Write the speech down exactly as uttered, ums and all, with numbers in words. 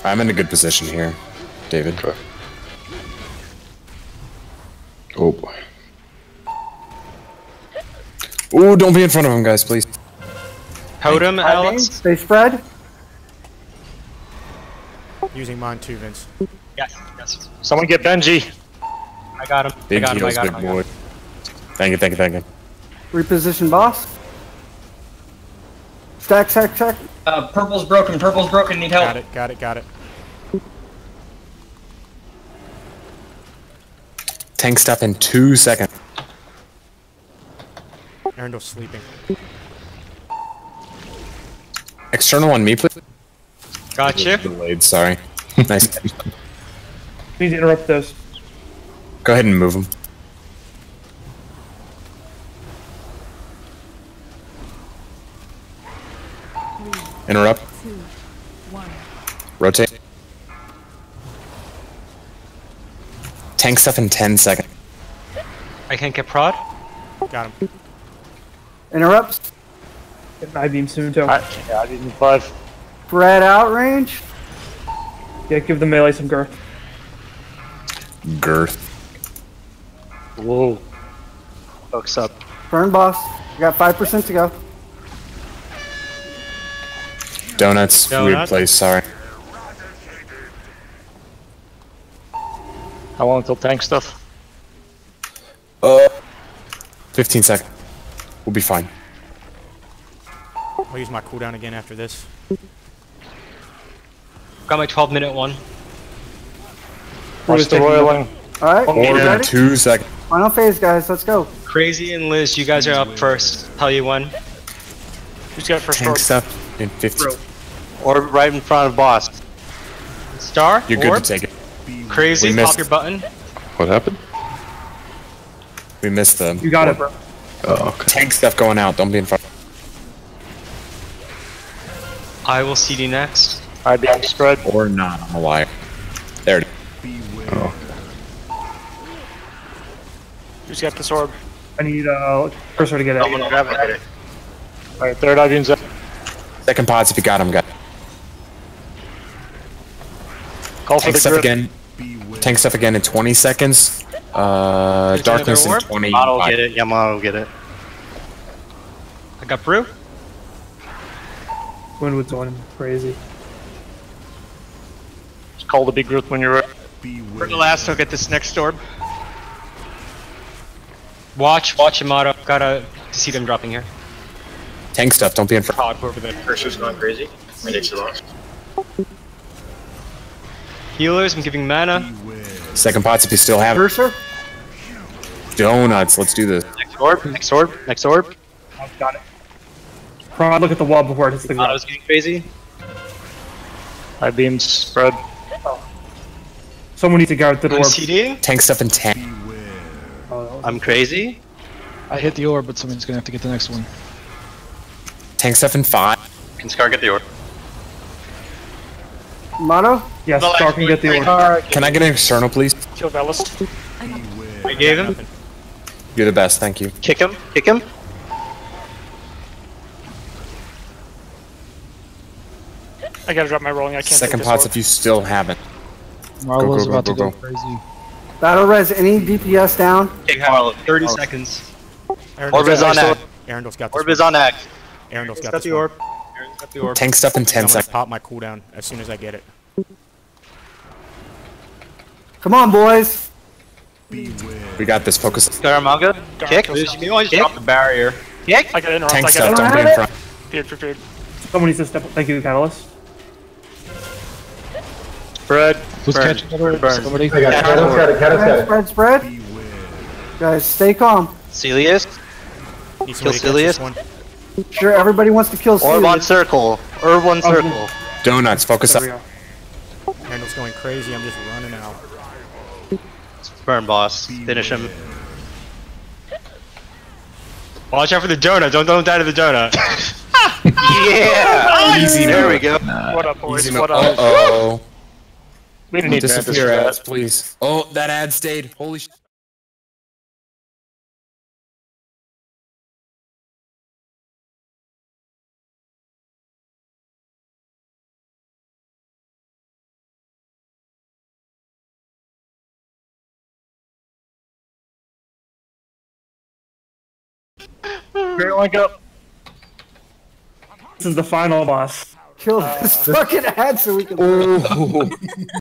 I'm in a good position here, David. Okay. Oh boy. Ooh, don't be in front of him, guys, please. Totem, Alex. They spread. Using mine too, Vince. Yes, yes. Someone get Benji. I got him. Big I got him. I heals, got big him. I got boy. him. Thank you, thank you, thank you. Reposition boss. Stack, stack, stack. Uh, purple's broken, purple's broken, need help. Got it, got it, got it. Tank stuff in two seconds. Arundel's sleeping. External on me, please. Gotcha. Delayed, sorry. Nice. Please interrupt this. Go ahead and move him. Interrupt. Two, one. Rotate. Tank stuff in ten seconds. I can't get prod. Got him. Interrupts. Get an I-beam soon, too. I, yeah, I-beam five. Spread out range. Yeah, give the melee some girth. Girth. Whoa. Hooks up. Burn boss. You got five percent to go. Donuts. Weird Donut. place, sorry. How long until tank stuff? Uh, fifteen seconds. We'll be fine. I'll use my cooldown again after this. Got my twelve minute one. Watch the roiling. Alright, More than ready? two seconds. Final phase, guys. Let's go. Crazy and Liz, you guys are up first. Tell you when. Who's got first Tank orb? stuff in fifteen. Orb right in front of boss. Star. You're good Orb. to take it. Crazy. We Pop missed. your button. What happened? We missed the You got it, bro. Oh, okay. tank stuff going out. Don't be in front. I will C D next. I-beam spread. Or not. I'm a liar. There it is. Oh, Who's got this orb? I need uh cursor to get it. I'm gonna grab it. Get it. Alright, third I-beam's up. Second pods if you got him. Got Call for tank the stuff grip. again. Tank stuff again in twenty seconds. Uh, There's darkness in another orb? twenty. Model get it. Yeah, model get it. I got brew. Winwood's on him. Crazy. Just call the big group when you're ready. For the last hook at this next orb. Watch, watch Yamato. Gotta see them dropping here. Tank stuff. Don't be in front. Prod over there. Cursor's going crazy. My dick's lost. Healers, I'm giving mana. Second pots if you still have it. Cursor. Donuts. Let's do this. Next orb. Next orb. Next orb. I've got it. Prod, look at the wall before it hits the ground. Yamato's getting crazy. I-beam spread. Someone needs to guard the I'm door. CDing. Tank stuff in ten. I'm crazy. I hit the orb, but someone's gonna have to get the next one. Tank stuff in five. Can Scar get the orb? Motto. Yes, Star can get the orb. Can I get an external, please? Kill Velas. I gave him. You're the best. Thank you. Kick him. Kick him. I gotta drop my rolling. I can't. Second pots if you still haven't. Marlo's go, about go, to go, go. crazy. Battle res. Any D P S down? Take Marlo. thirty seconds. Orb is on Arundel's ag. Arundel's got this. Orb is on ag. Arundel's got Got this. the one. orb. Aaron's got the orb. Tank stuff in I'm ten gonna seconds. pop my cooldown as soon as I get it. Come on, boys. We got this. Focus. Scaramanga. Kick. Liz, you may want to just drop the barrier. Kick. I got interrupt. Tank I stuff. got Don't be in front. Feared for feared. Someone needs to step up. Thank you, Catalyst. Spread. Who's catching the orb? Somebody? Spread, spread, spread. Guys, stay calm. Celius. Need somebody to catch Cilius? this one. Sure, everybody wants to kill Orb on Steve. circle. Orb on circle. Donuts. Focus There up. we go. Arundel's going crazy. I'm just running out. Burn boss. Finish him. Watch out for the donut. Don't don't die to the donut. Yeah! Easy There mode. we go. Nah. What up, boys? Easy What mode. up? Uh oh. We didn't need to Disappear ads, please. Oh, that ad stayed. Holy sh. Great link up. This is the final boss. Kill this fucking ad so we can.